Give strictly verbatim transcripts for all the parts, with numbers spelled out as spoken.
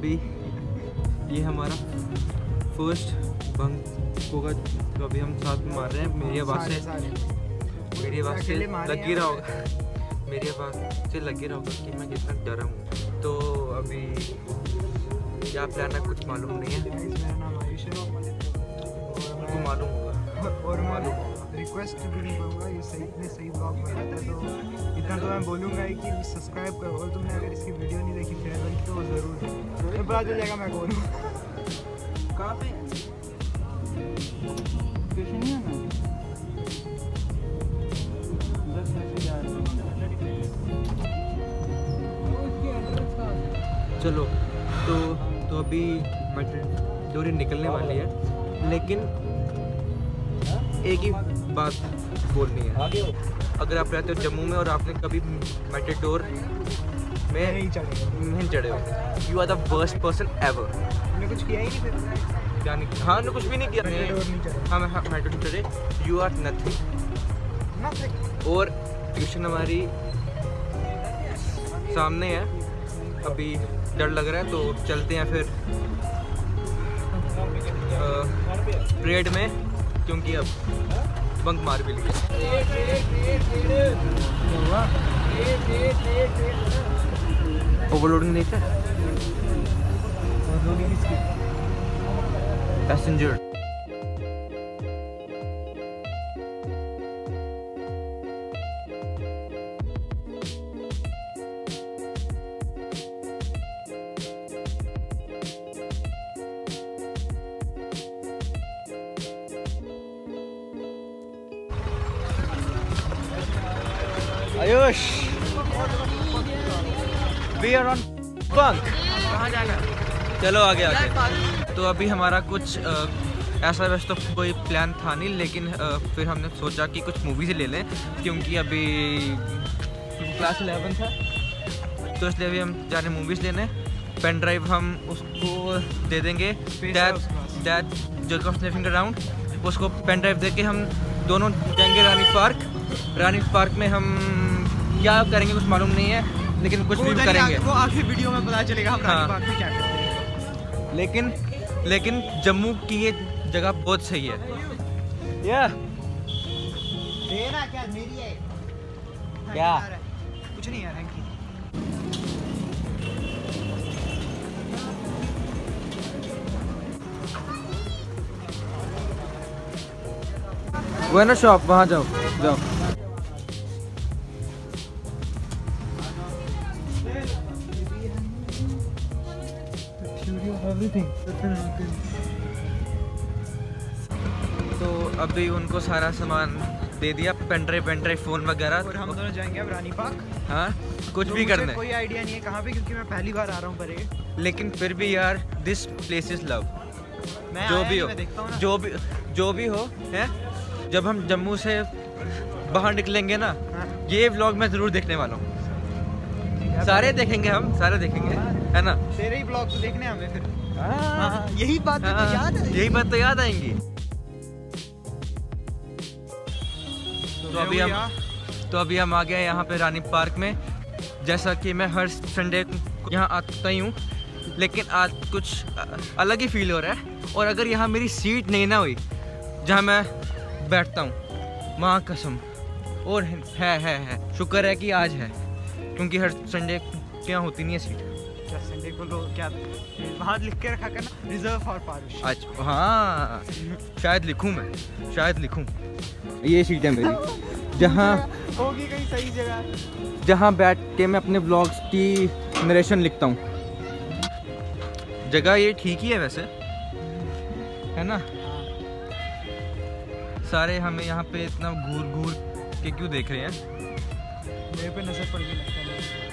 अभी ये हमारा फर्स्ट बंक होगा जो अभी हम साथ में मार रहे हैं। मेरी आवाज़ से मेरी आवाज़ से लग ही रहा होगा मेरी आवाज़ से लग ही रहा होगा कि मैं कितना डरा हूँ। तो अभी क्या प्लान है कुछ मालूम नहीं है, उनको मालूम होगा और मालूम रिक्वेस्ट भी नहीं करूँगा, ये सही इतने सही ब्लॉग बनाता है तो इतना तो मैं बोलूँगा ही कि सब्सक्राइब करो, और तुमने अगर इसकी वीडियो नहीं देखी फेयरवेल की तो ज़रूर तो पता चल जाएगा मैं कौन हूँ। कहाँ पे नहीं आना चलो तो तो अभी मेट्रो निकलने वाली है, लेकिन एक ही बात बोलनी है। अगर आप रहते हो जम्मू में और आपने कभी मेट्रोडोर में नहीं चढ़े नहीं चढ़े हो, you are the worst person ever. मैंने कुछ किया ही नहीं फिर। क्या नहीं? हाँ ने कुछ भी नहीं किया। हाँ मैं मेट्रो चढ़े, यू आर नथिंग। और ट्यूशन हमारी सामने है, अभी डर लग रहा है तो चलते हैं फिर परेड में, क्योंकि अब बंक मार भी लिया। ओवरलोडिंग नहीं था passenger. Ayush, we are on bunk। कहाँ जाना? चलो आगे आगे। तो अभी हमारा कुछ आ, ऐसा वैसे तो कोई प्लान था नहीं, लेकिन आ, फिर हमने सोचा कि कुछ मूवीज़ ले लें, क्योंकि अभी क्लास इलेवन था तो इसलिए अभी हम जा रहे हैं मूवीज़ लेने। पेन ड्राइव हम उसको दे देंगे, dad dad jerk off sniffing around, उसको पेन ड्राइव दे के हम दोनों जाएंगे रानी पार्क। रानी पार्क में हम क्या करेंगे कुछ मालूम नहीं है, लेकिन कुछ भी करेंगे वो आगे वीडियो में पता चलेगा हम रानी पार्क में क्या करते हैं। लेकिन लेकिन जम्मू की ये जगह बहुत सही है। या तेरा क्या मेरी है क्या कुछ नहीं यार। Thank you. वो है ना शॉप, वहाँ जाओ जाओ। तो अभी उनको सारा सामान दे दिया, pen drive pen drive phone वगैरह, और हम दोनों जाएंगे अब रानी पार्क। हाँ कुछ तो भी करना है, कोई आइडिया नहीं है कहाँ पे, क्योंकि मैं पहली बार आ रहा हूँ परे। लेकिन फिर भी यार दिस प्लेस इज लव। मैं जो भी हो जो भी जो भी हो है, जब हम जम्मू से बाहर निकलेंगे ना, हाँ। ये व्लॉग मैं जरूर देखने वाला हूँ। सारे देखेंगे हम, सारे देखेंगे, है ना? तेरे ही ब्लॉग तो देखने हमें फिर। हाँ, हाँ, यही बात तो हाँ, याद है। यही बात तो याद आएंगी। तो अभी हम तो अभी हम आ गए यहाँ पे रानी पार्क में। जैसा कि मैं हर संडे यहाँ आता ही हूँ, लेकिन आज कुछ अलग ही फील हो रहा है। और अगर यहाँ मेरी सीट नहीं ना हुई जहाँ मैं बैठता हूँ, माँ कसम, और है है है शुक्र है कि आज है, क्योंकि हर संडे क्या होती नहीं है सीट। क्या संडे को लोग क्या वहाँ लिख के रखा करना, रिजर्व फॉर पारुष। आज हाँ शायद लिखूँ, मैं शायद लिखूँ। ये सीट है मेरी, जहाँ होगी कहीं सही जगह, जहाँ बैठ के मैं अपने व्लॉग्स की नरेशन लिखता हूँ। जगह ये ठीक ही है वैसे, है ना? सारे हमें यहाँ पे इतना घूर घूर के क्यों देख रहे हैं? मेरे पे नजर पड़ गई लगता है।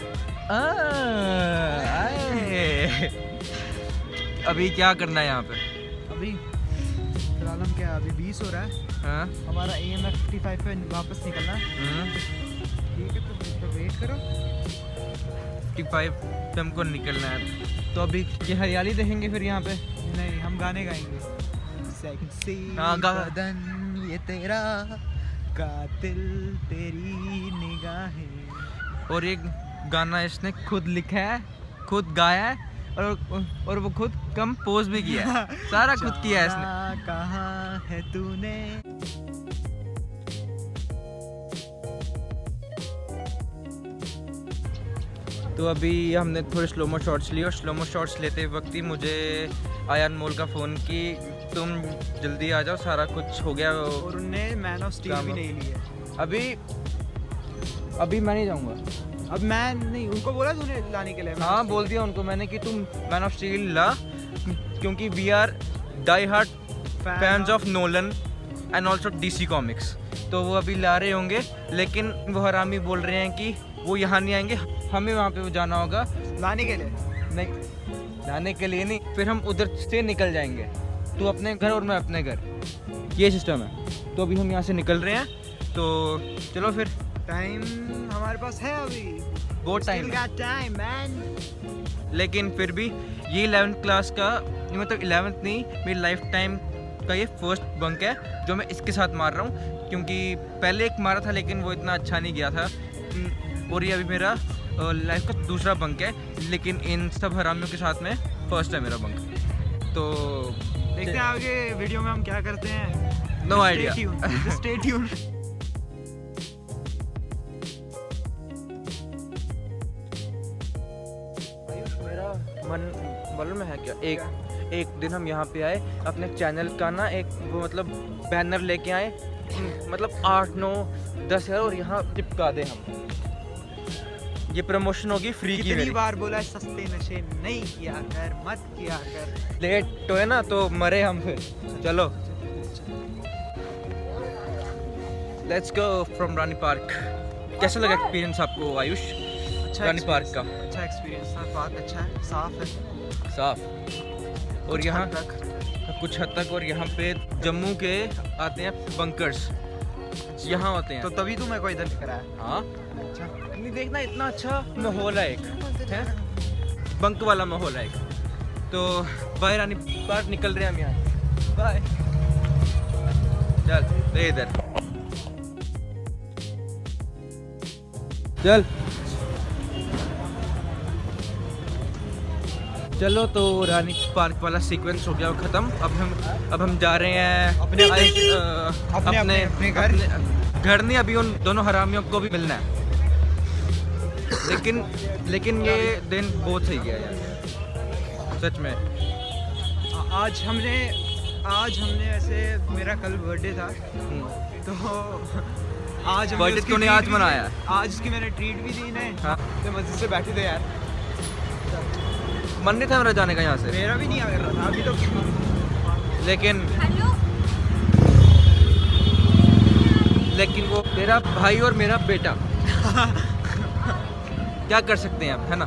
अभी क्या करना है यहाँ पे? अभी फिलहाल हम क्या, अभी बीस हो रहा है। हाँ? हमारा एम है फिफ्टी फाइव पे वापस निकलना है। ठीक है, तो, तो वेट करो। फिफ्टी फाइव पे हमको निकलना है, तो अभी ये हरियाली देखेंगे फिर यहाँ पे। नहीं, हम गाने गाएंगे। सेक्सी हाँ, गा बदन ये तेरा, कातिल तेरी निगाहें। और एक गाना इसने खुद लिखा है, खुद गाया है, और और वो खुद कंपोज भी किया है, सारा खुद किया है इसने। कहाँ है तूने। तो अभी हमने थोड़े स्लोमो शॉट्स लिए और स्लोमो शॉट्स लेते वक्त ही मुझे आया अनमोल का फ़ोन कि तुम जल्दी आ जाओ, सारा कुछ हो गया। और उन्हें मैन ऑफ स्टील भी नहीं लिया। अभी अभी मैं नहीं जाऊँगा। अब मैं नहीं, उनको बोला तूने लाने के लिए? हाँ बोल दिया उनको मैंने कि तुम मैन ऑफ स्टील ला, क्योंकि we are die hard fans of Nolan and also DC comics. तो वो अभी ला रहे होंगे, लेकिन वो हरामी बोल रहे हैं कि वो यहाँ नहीं आएंगे, हमें वहाँ पे जाना होगा लाने के लिए। नहीं, लाने के लिए नहीं, फिर हम उधर से निकल जाएंगे, तू अपने घर और मैं अपने घर, ये सिस्टम है। तो अभी हम यहाँ से निकल रहे हैं, तो चलो फिर। टाइम हमारे पास है अभी, बहुत टाइम टाइम मैन। लेकिन फिर भी ये इलेवेंथ क्लास का, मतलब इलेवेंथ नहीं, मेरी लाइफ टाइम का ये फर्स्ट बंक है जो मैं इसके साथ मार रहा हूँ, क्योंकि पहले एक मारा था लेकिन वो इतना अच्छा नहीं गया था, और ये अभी मेरा लाइफ का दूसरा बंक है, लेकिन इन सब हरामियों के साथ में फर्स्ट है मेरा बंक। तो देखते हैं आगे वीडियो में हम क्या करते हैं। No idea. Stay tune. मेरा मन मालूम में है क्या, एक एक दिन हम यहाँ पे आए, अपने चैनल का ना एक वो मतलब बैनर लेके आए, मतलब आठ नौ दस हज़ार, और यहाँ चिपका दे हम, ये प्रमोशन होगी फ्री की। कितनी बार बोला है सस्ते नशे नहीं किया कर, मत किया कर। लेट तो है ना, तो मरे हम फिर। चलो let's go from Rani park. कैसा लगा एक्सपीरियंस आपको आयुष? अच्छा रानी पार्क का अच्छा एक्सपीरियंस था, पार्क अच्छा है, साफ है, साफ, और यहाँ कुछ हद तक, और यहाँ पे जम्मू के आते हैं बंकर्स, यहाँ होते हैं। तो तभी तो मेरे को इधर लेकर आया। हाँ अच्छा, नहीं देखना इतना अच्छा माहौल है, एक है बंक वाला माहौल है एक। तो बाय रानी पार्क निकल रहे हैं हम यहाँ, बाय। चल दे इधर, चल चलो। तो रानी पार्क वाला सीक्वेंस हो गया वो ख़त्म। अब हम अब हम जा रहे हैं अपने अपने अपने, अपने, अपने घर घर नहीं, अभी उन दोनों हरामियों को भी मिलना है। लेकिन लेकिन ये दिन बहुत सही गया यार, सच में। आज हमने आज हमने ऐसे, मेरा कल बर्थडे था, तो आज बर्थडे तूने आज मनाया? आज उसकी मैंने ट्रीट भी दी ना। हाँ। तो मस्जिद से बैठे थे यार, मन नहीं था मेरा जाने का यहाँ से। मेरा भी नहीं आ रहा था अभी तो, लेकिन लेकिन वो मेरा भाई और मेरा बेटा क्या कर सकते हैं आप, है ना।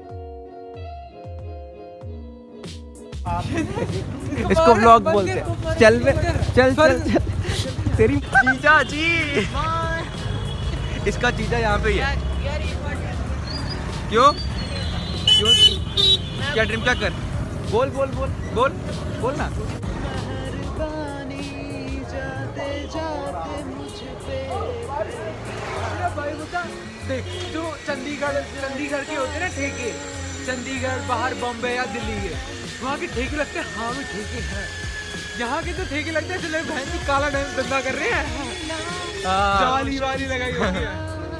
इसको व्लॉग बोलते हैं। चल चल चल, चल। तेरी जीजा जी, इसका जीजा यहाँ पे ही है। क्यों क्यों क्या ड्रीम, क्या कर, बोल बोल बोल बोल बोल ना। देख तो चंडीगढ़ चंडीगढ़ के होते ना ठेके, चंडीगढ़ बाहर बॉम्बे या दिल्ली के, वहाँ के ठेके लगते हैं। हाँ भी ठेके हैं, यहाँ के तो ठेके लगते हैं चले बहन की काला डांस धंधा कर रहे हैं, जाली वाली लगाई हुई है।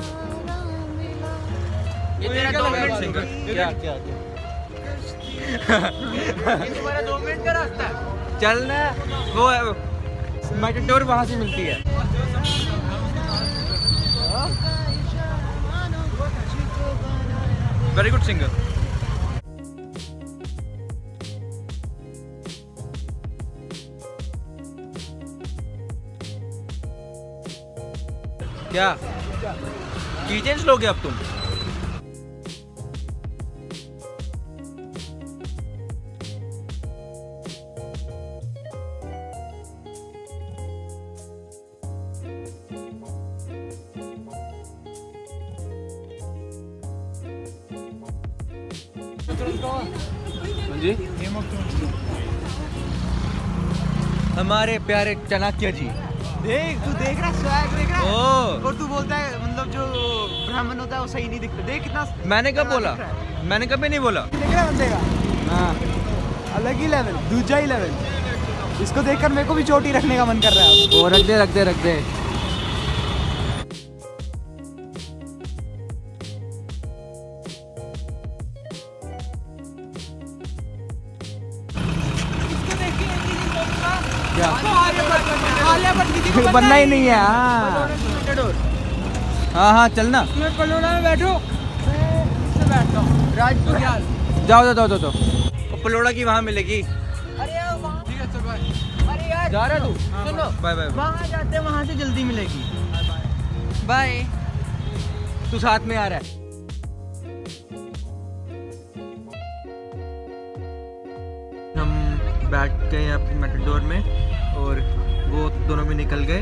ये तेरा दो मिनट सिंगर, क्या क्या क्या ये तुम्हारा दो मिनट का रास्ता है, चलना। वो मेटाडोर वहाँ से मिलती है। Very good singer. क्या की चेंज लोगे अब तुम? जी हमारे प्यारे चाणक्य जी, देख तू देख रहा स्वैग देख रहा ओ, और तू बोलता है मतलब जो ब्राह्मण होता है वो सही नहीं दिखता। देख कितना, मैंने कब बोला? मैंने कभी नहीं बोला। देख रहा है बंदे का। हाँ अलग ही लेवल, दूजा ही लेवल। इसको देखकर मेरे को भी चोटी रखने का मन कर रहा है। वो रख दे रख दे रख दे। क्या बनना ही नहीं है। हाँ हाँ हाँ चलना। पलोड़ा में बैठो, बैठता हूँ राजपुर। जाओ जाओ जाओ जाओ। पलोड़ा की वहाँ मिलेगी। अरे यार वहाँ ठीक है, चल बाय। अरे यार जा रहा तू? सुनो, बाय बाय। वहाँ जाते हैं, वहाँ से जल्दी मिलेगी। बाय। तू साथ में आ रहा है? हम बैठ गए अपनी मेटाडोर में और वो दोनों भी निकल गए।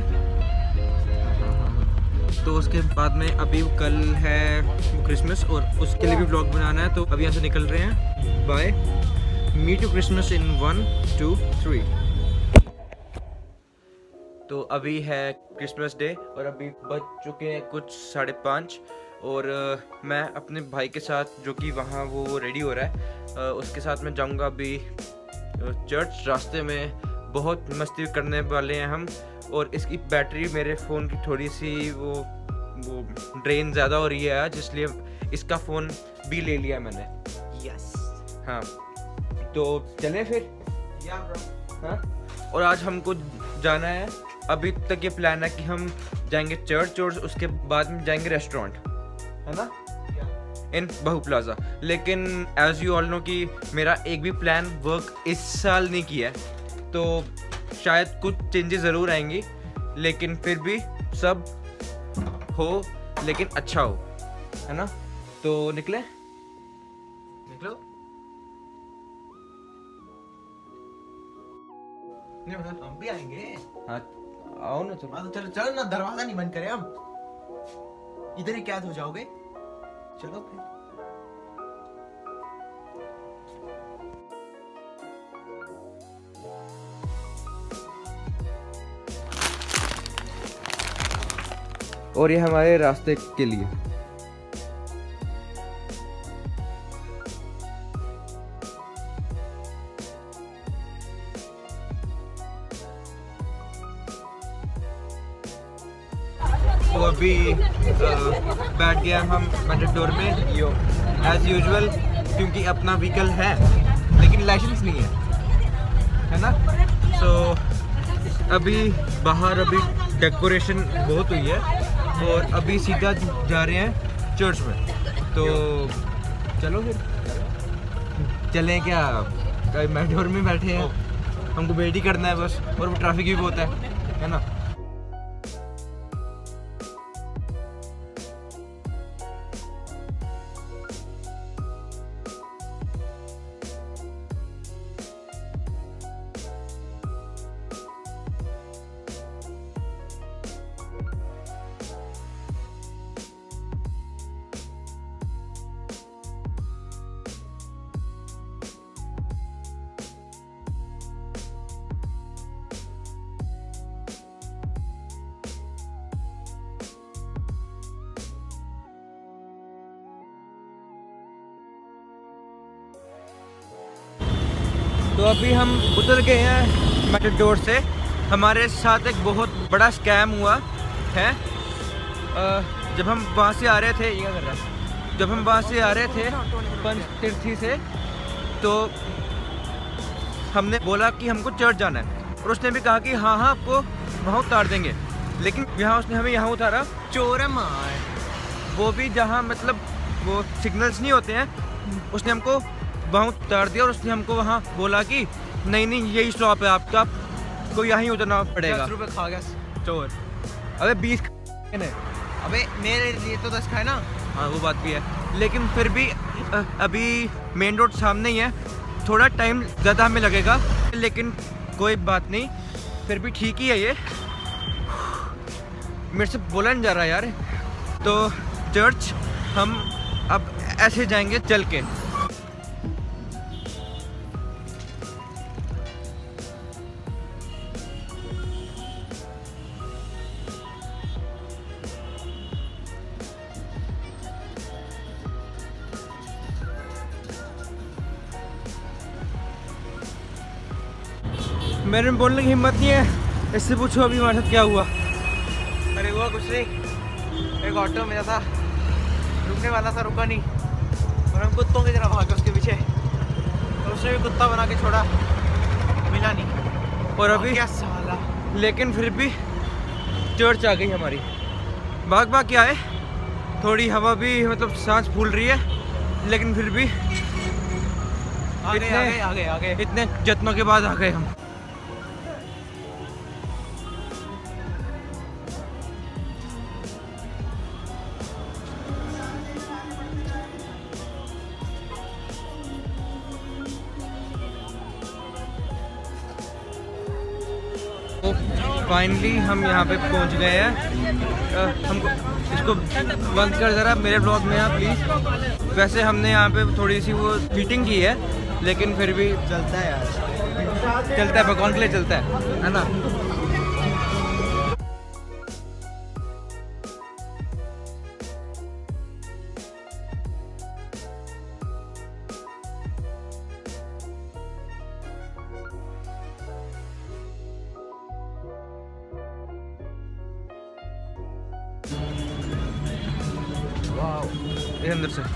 तो उसके बाद में अभी कल है क्रिसमस और उसके लिए भी व्लॉग बनाना है, तो अभी यहाँ से निकल रहे हैं। Bye, meet you Christmas in one two three. तो अभी है क्रिसमस डे और अभी बज चुके हैं कुछ साढ़े पाँच और uh, मैं अपने भाई के साथ, जो कि वहाँ वो रेडी हो रहा है, uh, उसके साथ मैं जाऊँगा अभी चर्च। रास्ते में बहुत मस्ती करने वाले हैं हम और इसकी बैटरी मेरे फ़ोन की थोड़ी सी वो वो ड्रेन ज़्यादा हो रही है आज, इसलिए इसका फ़ोन भी ले लिया मैंने। यस हाँ तो चलें फिर। हाँ और आज हमको जाना है, अभी तक ये प्लान है कि हम जाएंगे चर्च और उसके बाद में जाएंगे रेस्टोरेंट, है ना, इन बहू प्लाजा। लेकिन एज यू ऑल नो कि मेरा एक भी प्लान वर्क इस साल नहीं किया है, तो शायद कुछ चेंजेस ज़रूर आएंगी, लेकिन फिर भी सब हो लेकिन अच्छा हो, है ना। तो निकले निकलो। नहीं मतलब हम भी आएंगे। हाँ आओ ना। चलो हाँ तो चलो चलो ना, दरवाजा नहीं बंद करें हम, इधर ही कैद हो जाओगे। चलो फिर। और ये हमारे रास्ते के लिए। तो अभी बैठ गया हम मेटाडोर में यो एज यूजुअल, क्योंकि अपना व्हीकल है लेकिन लाइसेंस नहीं है, है ना। सो so, अभी बाहर अभी डेकोरेशन बहुत हुई है और अभी सीधा जा रहे हैं चर्च में। तो चलो फिर चलें क्या? मेटाडोर में बैठे हैं, हमको वेट ही करना है बस, और वो ट्रैफिक भी बहुत है, है ना। तो अभी हम उतर गए हैं मेटाडोर से। हमारे साथ एक बहुत बड़ा स्कैम हुआ है। जब हम वहाँ से आ रहे थे, ये क्या कर रहा है? जब हम वहाँ से आ रहे थे पंचतीर्थी से, तो हमने बोला कि हमको चर्च जाना है और उसने भी कहा कि हाँ हाँ आपको वहाँ उतार देंगे, लेकिन यहाँ उसने हमें यहाँ उतारा चोर मार, वो भी जहाँ मतलब वो सिग्नल्स नहीं होते हैं, उसने हमको वहाँ उतार दिया और उसने हमको वहाँ बोला कि नहीं नहीं यही स्टॉप है आपका, आपको यहाँ ही उतरना पड़ेगा। दस रुपये खा गया चोर। अबे बीस ने, अबे मेरे लिए तो दस खाए ना। हाँ वो बात भी है, लेकिन फिर भी अभी मेन रोड सामने ही है, थोड़ा टाइम ज़्यादा हमें लगेगा, लेकिन कोई बात नहीं, फिर भी ठीक ही है ये। मेरे से बोला नहीं जा रहा यार। तो चर्च हम अब ऐसे जाएंगे चल के। मेरे में बोलने की हिम्मत नहीं है, इससे पूछो अभी हमारे साथ क्या हुआ। अरे हुआ कुछ नहीं, एक ऑटो मेरा था, रुकने वाला था, रुका नहीं और हम कुत्तों की तरह भागे उसके पीछे, और उसने भी कुत्ता बना के छोड़ा, मिला नहीं। और अभी क्या साला, लेकिन फिर भी चर्च आ गई हमारी। भाग भाग क्या है, थोड़ी हवा भी मतलब सांस फूल रही है, लेकिन फिर भी आगे इतने आगे आगे आगे इतने जत्नों के बाद आ गए हम। तो फाइनली हम यहाँ पे पहुँच गए हैं। अ, हमको इसको बंद कर ज़रा, मेरे ब्लॉग में आप प्लीज़। वैसे हमने यहाँ पे थोड़ी सी वो हीटिंग की है, लेकिन फिर भी चलता है यार, चलता है, भगवान के लिए चलता है, है ना। वाह, ये अंदर से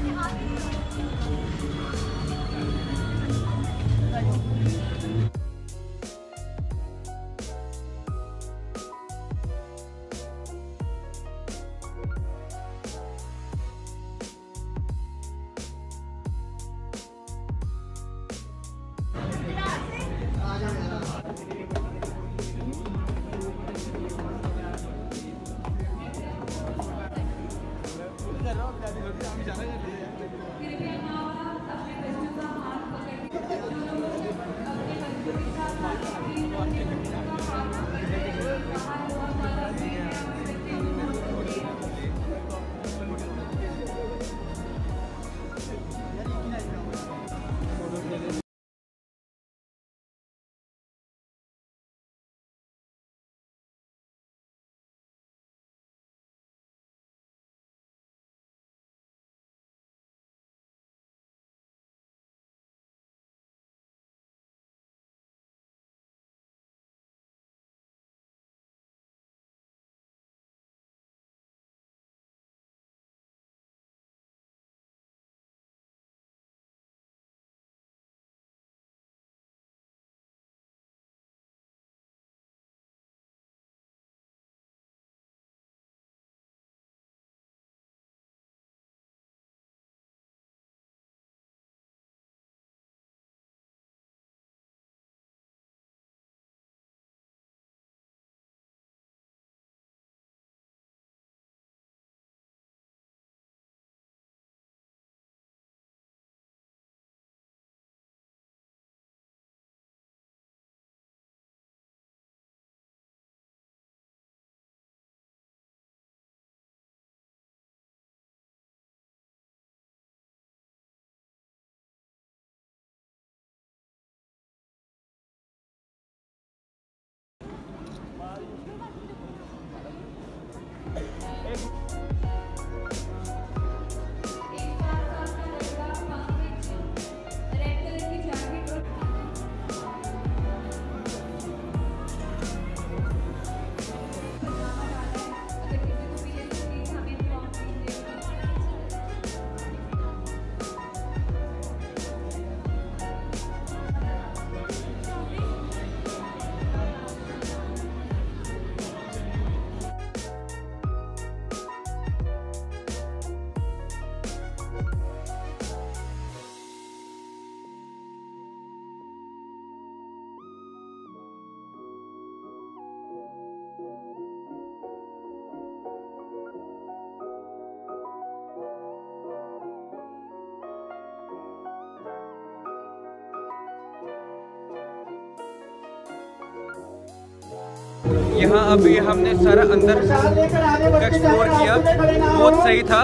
यहाँ अभी हमने सारा अंदर एक्सप्लोर किया, बहुत सही था।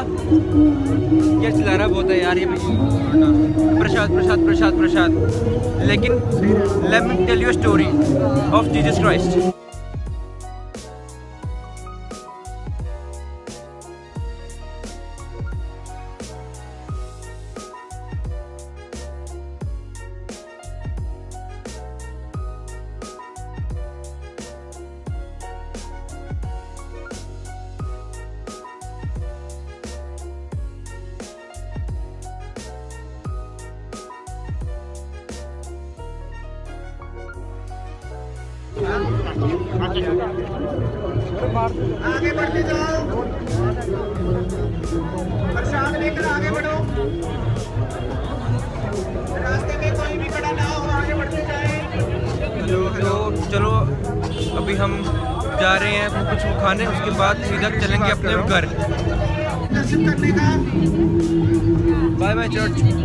ये चिल्ला रहा बहुत है यार ये प्रसाद प्रसाद प्रसाद प्रसाद। लेकिन let me tell you a story of Jesus Christ. आगे बढ़ते जाओ, प्रसाद लेकर आगे बढ़ो, रास्ते में कोई भी खड़ा ना हो, आगे बढ़ते जाए। तो चलो अभी हम जा रहे हैं कुछ खाने, उसके बाद सीधा चलेंगे अपने घर। दर्शन करने का बाय बाय चर्च।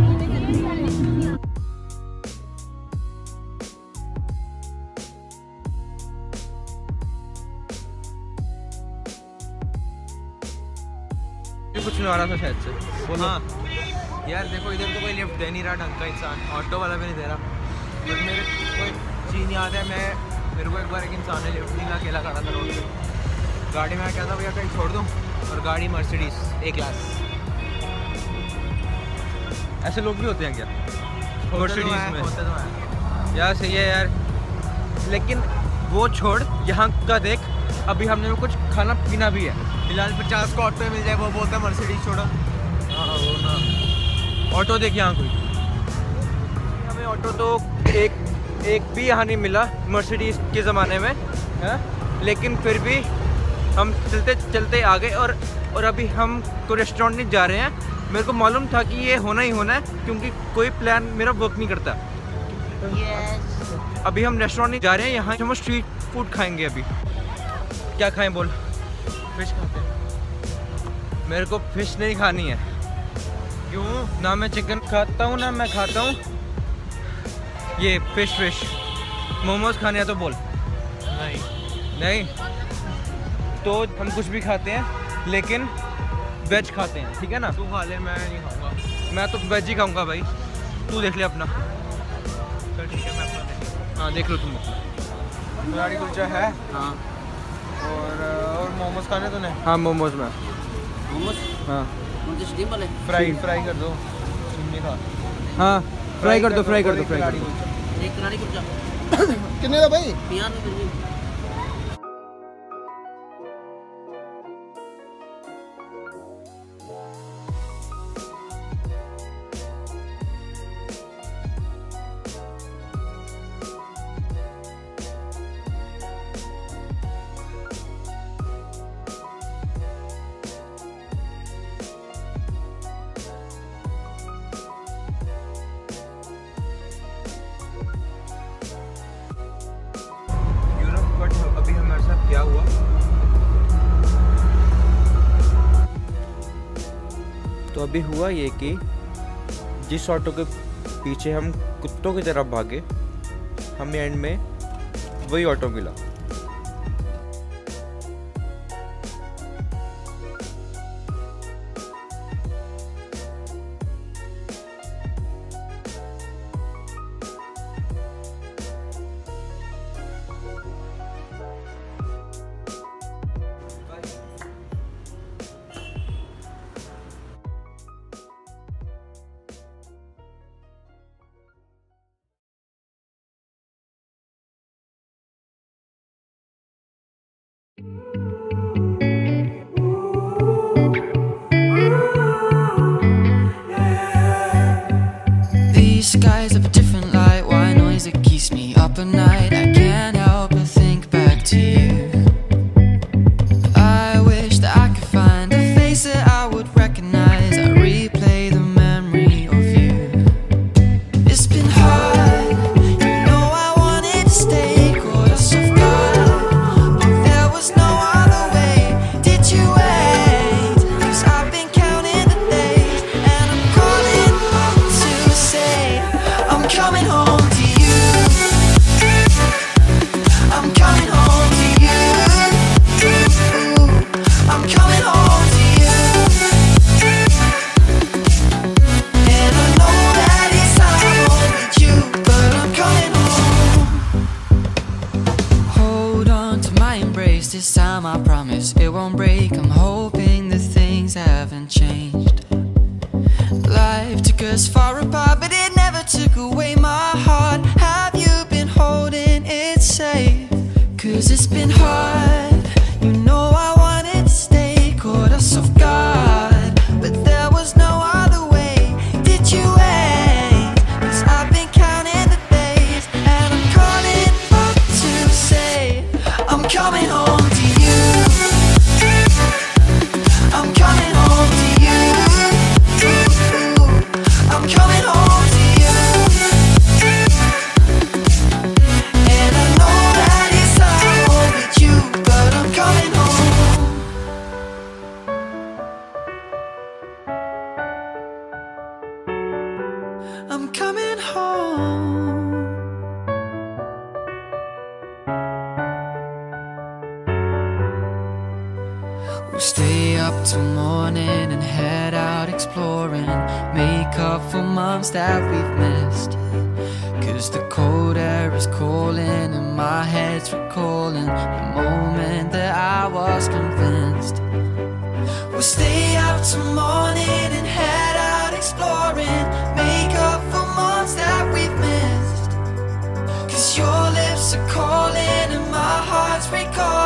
कुछ नहीं आ रहा था शायद से। बोलो। हाँ यार देखो, इधर तो कोई लिफ्ट दे नहीं रहा ढंग का इंसान, ऑटो वाला भी नहीं दे रहा। बट मेरे कोई सीन याद है, मैं मेरे को एक बार एक इंसान ने लिफ्ट दी, मैं अकेला खड़ा था रोड पे गाड़ी में, क्या था भैया कहीं छोड़ दूँ, और गाड़ी मर्सिडीज ए क्लास। ऐसे लोग भी होते हैं क्या मर्सिडीज में? होते तो हैं यार, सही है यार। लेकिन वो छोड़, यहाँ का देख, अभी हमने कुछ खाना पीना भी है। फिलहाल पचास का ऑटो मिल जाए, वो बोलता है मर्सिडीज छोड़ो। हाँ वो ना, ऑटो देख यहाँ कोई, हमें ऑटो तो एक एक भी यहाँ नहीं मिला मर्सिडीज के ज़माने में है। लेकिन फिर भी हम चलते चलते आ गए, और और अभी हम कोई रेस्टोरेंट नहीं जा रहे हैं। मेरे को मालूम था कि ये होना ही होना है, क्योंकि कोई प्लान मेरा वर्क नहीं करता। yes. अभी हम रेस्टोरेंट नहीं जा रहे हैं, यहाँ हम स्ट्रीट फूड खाएंगे। अभी क्या खाएं बोल? फिश खाते हैं। मेरे को फिश नहीं खानी है। क्यों? ना मैं चिकन खाता हूँ ना मैं खाता हूँ ये फिश फिश मोमोज खाने हैं तो बोल। नहीं नहीं तो हम कुछ भी खाते हैं, लेकिन वेज खाते हैं, ठीक है ना? तू खा ले, मैं नहीं खाऊंगा। मैं तो वेज ही खाऊंगा भाई, तू देख ले अपना। चल ठीक है, मैं अपना देख। हाँ देख लो तुम अपना। गाड़ी कुलचा है। हाँ और और मोमोज खाने तूने? हाँ मोमोज में। मोमोज? हाँ स्टीम वाले? फ्राई फ्राई कर दो, नहीं खा। हाँ फ्राई कर दो, फ्राई कर दो, फ्राई कर दो। एक कनाड़ी कुलचा कितने का भाई? अभी हमारे साथ क्या हुआ, तो अभी हुआ ये कि जिस ऑटो के पीछे हम कुत्तों की तरफ भागे, हमें एंड में वही ऑटो मिला। These skies have a different light, why noise that keeps me up at night. I can't help but think back to you. I wish that I could find a face that I would recognize. I replay the memory of you. It's been hard, you know I wanted to stay, caught us off guard, but there was no other way. Did you wait? 'Cause I've been counting the days, and I'm calling up to say I'm coming home to you. I'm coming home to you. I'm coming home to you. And I know that it's not home with you, but I'm coming home. Hold on to my embrace, this time I promise it won't break. I'm hoping that things haven't changed. Life took us far apart, but it never took away my heart. Have you been holding it safe? 'Cause it's been hard, you know I wanted to stay, caught us off guard, but there was no other way. Did you wait? 'Cause I've been counting the days, and I'm calling up to say We'll stay up till morning and head out exploring, make up for months that we've missed. Cause the cold air is calling and my head's recalling the moment that I was convinced. We'll stay up till morning and head out exploring, make up for months that we've missed. Cause your lips are calling and my heart's recalling